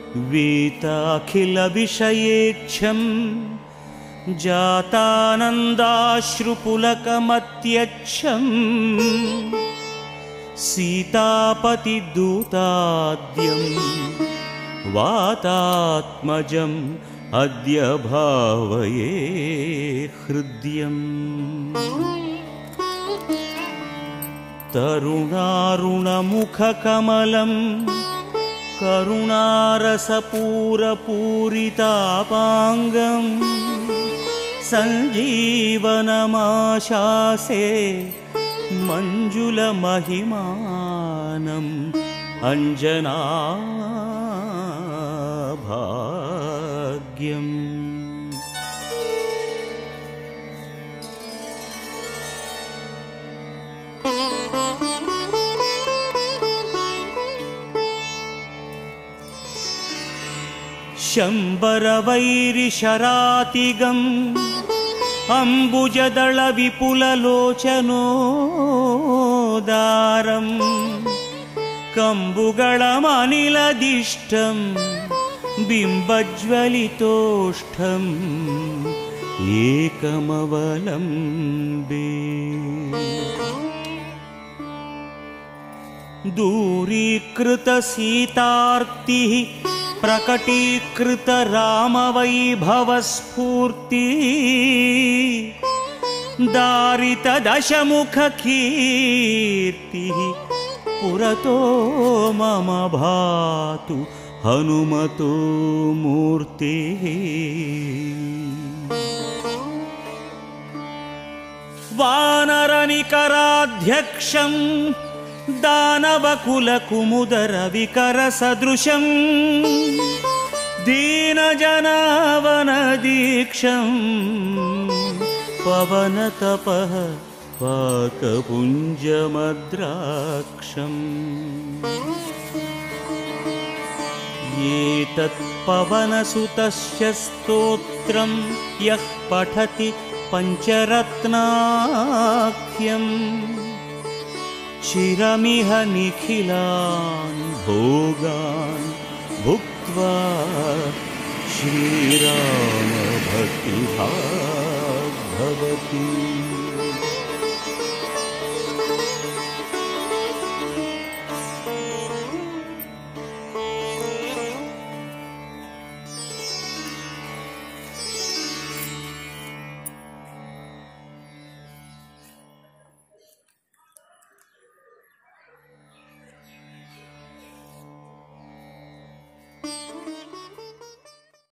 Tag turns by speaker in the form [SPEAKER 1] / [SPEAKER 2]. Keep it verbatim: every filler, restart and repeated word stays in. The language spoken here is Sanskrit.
[SPEAKER 1] वीताखिलविषयेच्छं जातानन्दाश्रुपुलकमत्यच्छं सीतापतिदूताद्यं वातात्मजम् अद्य भावये हृद्यम्। तरुणारुणमुखकमलं करुणारसपूरपूरितापाङ्गं सञ्जीवनमाशासे मञ्जुलमहिमानम् अञ्जनाभाग्यम्। शम्बरवैरिशरातिगम् अम्बुजदलविपुललोचनोदारम् कम्बुगळमनिलदिष्टं बिम्बज्वलितोष्ठम् एकमवलम्बे। दूरीकृतसीतार्तिः प्रकटीकृत रामवैभवस्फूर्ति दारितदशमुखकीर्तिः पुरतो मम भातु हनुमतो मूर्तिः। वानरनिकराध्यक्षं दानवकुलकुमुदरविकरसदृशं दीनजनावनदीक्षं पवनतपः पाकपुञ्जमद्राक्षम्। एतत् पवनसुतस्य स्तोत्रं यः पठति पञ्चरत्नाख्यम् चिरमिह निखिलान् भोगान् भुक्त्वा श्रीरामभक्तिभाग् भवति।